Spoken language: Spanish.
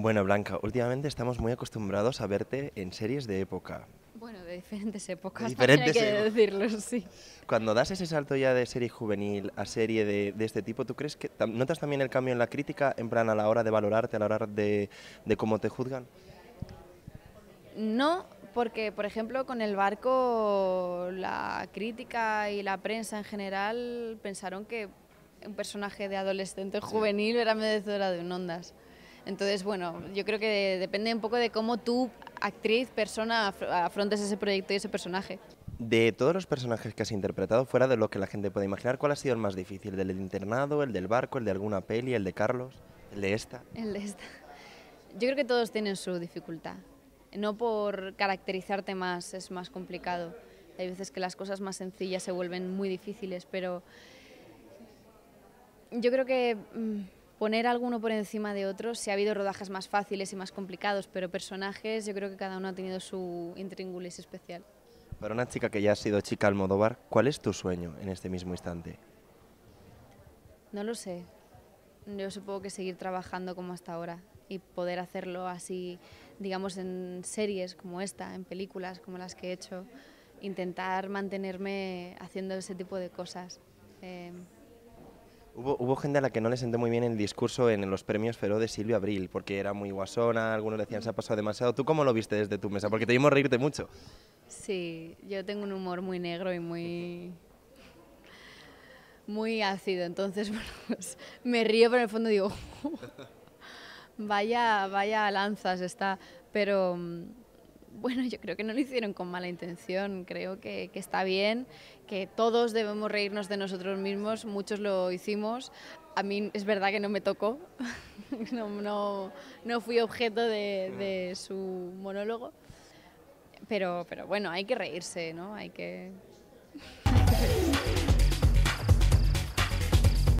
Bueno, Blanca, últimamente estamos muy acostumbrados a verte en series de época. Bueno, de diferentes De épocas, también hay diferentes que épocas. decirlo, sí. Cuando das ese salto ya de serie juvenil a serie de este tipo, ¿tú crees que notas también el cambio en la crítica, en plan a la hora de valorarte, a la hora de cómo te juzgan? No, porque, por ejemplo, con El Barco, la crítica y la prensa en general pensaron que un personaje de adolescente Sí. juvenil era merecedora de un Ondas. Entonces, bueno, yo creo que depende un poco de cómo tú, actriz, persona, afrontes ese proyecto y ese personaje. De todos los personajes que has interpretado, fuera de lo que la gente puede imaginar, ¿cuál ha sido el más difícil? ¿El del internado, el del barco, el de alguna peli, el de Carlos, el de esta? El de esta. Yo creo que todos tienen su dificultad. No por caracterizarte más es más complicado. Hay veces que las cosas más sencillas se vuelven muy difíciles, pero yo creo que poner alguno por encima de otro, sí ha habido rodajes más fáciles y más complicados, pero personajes yo creo que cada uno ha tenido su intríngulis especial. Para una chica que ya ha sido chica Almodóvar, ¿cuál es tu sueño en este mismo instante? No lo sé. Yo supongo que seguir trabajando como hasta ahora y poder hacerlo así, digamos, en series como esta, en películas como las que he hecho, intentar mantenerme haciendo ese tipo de cosas. Hubo gente a la que no le senté muy bien el discurso en los premios Feroz de Silvia Abril, porque era muy guasona, algunos decían se ha pasado demasiado. ¿Tú cómo lo viste desde tu mesa? Porque te vimos reírte mucho. Sí, yo tengo un humor muy negro y muy ácido, entonces bueno, pues, me río, pero en el fondo digo, vaya lanzas está, pero bueno, yo creo que no lo hicieron con mala intención, creo que está bien, que todos debemos reírnos de nosotros mismos, muchos lo hicimos, a mí es verdad que no me tocó, no fui objeto de su monólogo, pero bueno, hay que reírse, ¿no? Hay que reírse.